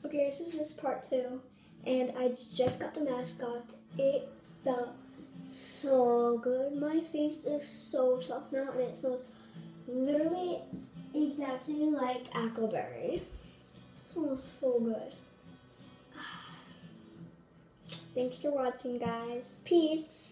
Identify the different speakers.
Speaker 1: Okay, this is part 2, and I just got the mask off. It felt so good. My face is so soft now, and it smells literally exactly like Appleberry. It smells so good. Thanks for watching, guys. Peace.